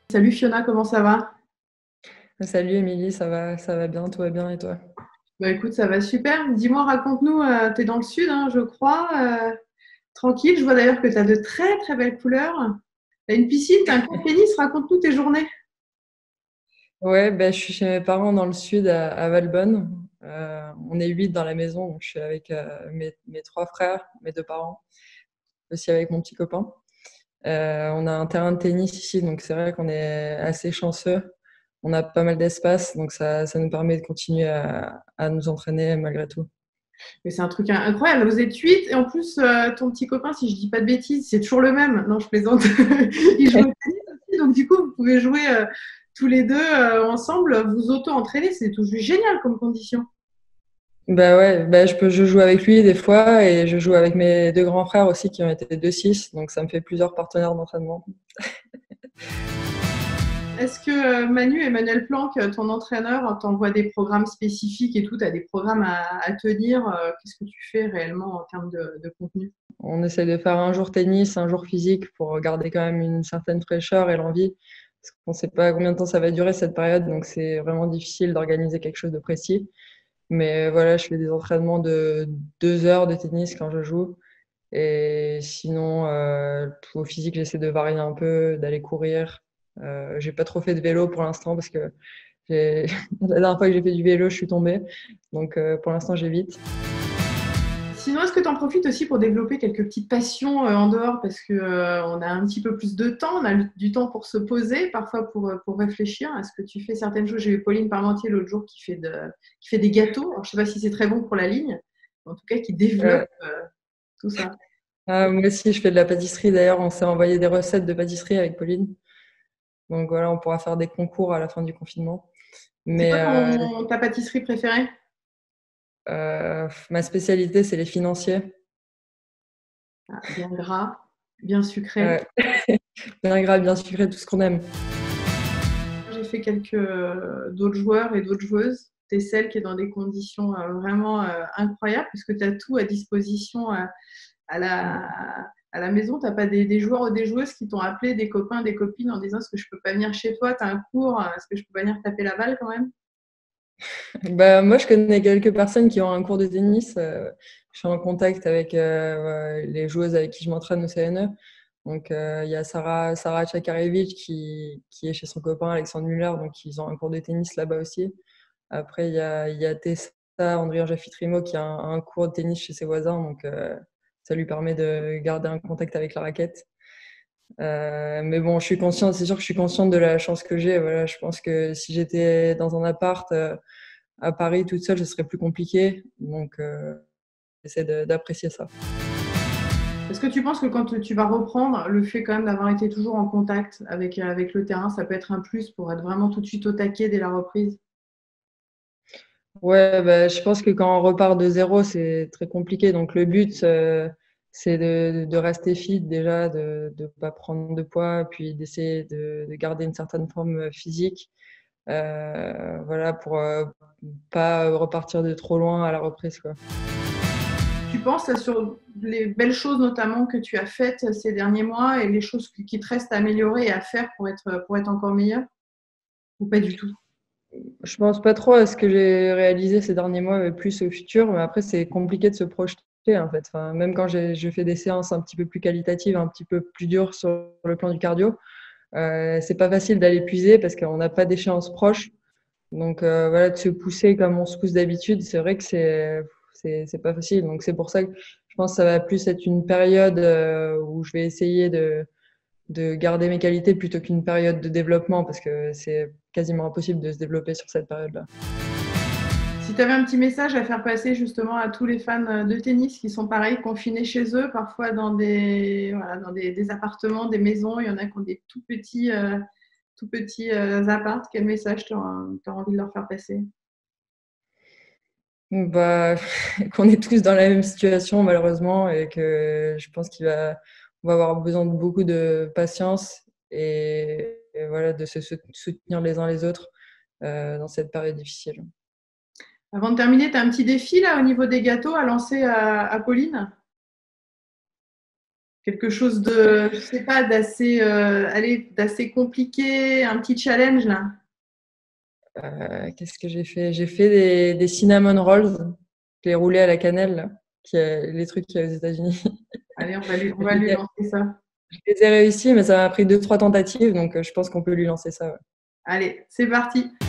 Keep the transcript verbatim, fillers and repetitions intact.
Salut Fiona, comment ça va? Salut Émilie, ça va, ça va bien, tout va bien et toi? Bah écoute, ça va super. Dis-moi, raconte-nous, euh, t'es dans le sud, hein, je crois. Euh, tranquille, je vois d'ailleurs que tu as de très très belles couleurs. T'as une piscine, t'as un court tennis, raconte-nous tes journées. Ouais, ben, je suis chez mes parents dans le sud à, à Valbonne. Euh, on est huit dans la maison, donc je suis avec euh, mes, mes trois frères, mes deux parents, aussi avec mon petit copain. Euh, on a un terrain de tennis ici, donc c'est vrai qu'on est assez chanceux. On a pas mal d'espace, donc ça, ça nous permet de continuer à, à nous entraîner malgré tout. Mais c'est un truc incroyable, vous êtes huit et en plus, euh, ton petit copain, si je dis pas de bêtises, c'est toujours le même. Non, je plaisante. Il joue au tennis aussi, donc du coup, vous pouvez jouer euh, tous les deux euh, ensemble, vous auto-entraîner, c'est tout juste génial comme condition. Bah ouais, bah je peux, je joue avec lui des fois et je joue avec mes deux grands frères aussi qui ont été deux six, donc ça me fait plusieurs partenaires d'entraînement. Est-ce que euh, Manu, Emmanuel Planck, euh, ton entraîneur, t'envoie des programmes spécifiques et tout, tu as des programmes à, à tenir, euh, qu'est-ce que tu fais réellement en termes de, de contenu? On essaie de faire un jour tennis, un jour physique pour garder quand même une certaine fraîcheur et l'envie. Parce qu'on ne sait pas combien de temps ça va durer cette période, donc c'est vraiment difficile d'organiser quelque chose de précis. Mais voilà, je fais des entraînements de deux heures de tennis quand je joue. Et sinon, euh, au physique, j'essaie de varier un peu, d'aller courir. Euh, j'ai pas trop fait de vélo pour l'instant parce que j'ai... la dernière fois que j'ai fait du vélo, je suis tombée. Donc euh, pour l'instant, j'évite. Sinon, est-ce que tu en profites aussi pour développer quelques petites passions euh, en dehors parce que euh, on a un petit peu plus de temps, on a du temps pour se poser, parfois pour, euh, pour réfléchir. Est-ce que tu fais certaines choses? J'ai eu Pauline Parmentier l'autre jour qui fait, de, qui fait des gâteaux. Alors, je ne sais pas si c'est très bon pour la ligne, mais en tout cas qui développe Euh, euh, tout ça. ah, moi aussi, je fais de la pâtisserie. D'ailleurs, on s'est envoyé des recettes de pâtisserie avec Pauline. Donc voilà, on pourra faire des concours à la fin du confinement. C'est Mais quoi euh, ton, ta pâtisserie préférée? euh, ma spécialité, c'est les financiers. Ah, bien gras, bien sucré. Ouais. Bien gras, bien sucré, tout ce qu'on aime. J'ai fait quelques euh, d'autres joueurs et d'autres joueuses. Tu es celle qui est dans des conditions euh, vraiment euh, incroyables puisque tu as tout à disposition euh, à, la, à la maison. Tu n'as pas des, des joueurs ou des joueuses qui t'ont appelé, des copains, des copines en disant est-ce que je peux pas venir chez toi, tu as un cours, est-ce que je peux pas venir taper la balle quand même? Bah, moi, je connais quelques personnes qui ont un cours de tennis. Euh, je suis en contact avec euh, ouais, les joueuses avec qui je m'entraîne au C N E. Donc, euh, il y a Sarah, Sarah Tchakarevich qui, qui est chez son copain Alexandre Muller. Donc, ils ont un cours de tennis là-bas aussi. Après, il y a, il y a Tessa Andrian Jaffitrimo qui a un, un cours de tennis chez ses voisins. Donc, euh, ça lui permet de garder un contact avec la raquette. Euh, mais bon, je suis consciente, c'est sûr que je suis consciente de la chance que j'ai. Voilà, je pense que si j'étais dans un appart euh, à Paris toute seule, ce serait plus compliqué. Donc, euh, j'essaie de- d'apprécier ça. Est-ce que tu penses que quand tu vas reprendre, le fait quand même d'avoir été toujours en contact avec, avec le terrain, ça peut être un plus pour être vraiment tout de suite au taquet dès la reprise? Ouais, bah, je pense que quand on repart de zéro, c'est très compliqué. Donc, le but, euh, c'est de, de rester fit déjà, de ne pas prendre de poids, puis d'essayer de, de garder une certaine forme physique. Euh, voilà, pour euh, pas repartir de trop loin à la reprise, quoi. Tu penses sur les belles choses notamment que tu as faites ces derniers mois et les choses qui te restent à améliorer et à faire pour être, pour être encore meilleur ou pas du tout? Je pense pas trop à ce que j'ai réalisé ces derniers mois, mais plus au futur. Mais après, c'est compliqué de se projeter, en fait. Enfin, même quand j'ai, je fais des séances un petit peu plus qualitatives, un petit peu plus dures sur le plan du cardio, euh, c'est pas facile d'aller puiser parce qu'on n'a pas d'échéance proche. Donc euh, voilà, de se pousser comme on se pousse d'habitude, c'est vrai que c'est c'est c'est pas facile. Donc c'est pour ça que je pense que ça va plus être une période euh, où je vais essayer de de garder mes qualités plutôt qu'une période de développement parce que c'est quasiment impossible de se développer sur cette période-là. Si tu avais un petit message à faire passer justement à tous les fans de tennis qui sont pareils, confinés chez eux, parfois dans des, voilà, dans des, des appartements, des maisons, il y en a qui ont des tout petits, euh, tout petits euh, apparts, quel message tu as envie de leur faire passer? Bah, qu'on est tous dans la même situation malheureusement et que je pense qu'il va, on va avoir besoin de beaucoup de patience et, et voilà, de se soutenir les uns les autres euh, dans cette période difficile. Avant de terminer, tu as un petit défi là au niveau des gâteaux à lancer à, à Pauline? Quelque chose de, je sais pas, d'assez, euh, allez, d'assez compliqué, un petit challenge là. Euh, qu'est-ce que j'ai fait? J'ai fait des, des cinnamon rolls, je les roulés à la cannelle, là, qui est- les trucs qu'il y a aux États-Unis. Allez, on va lui, on Je va les lui ai, lancer ça. je les ai réussi, mais ça m'a pris deux, trois tentatives, donc euh, je pense qu'on peut lui lancer ça. Ouais. Allez, c'est parti.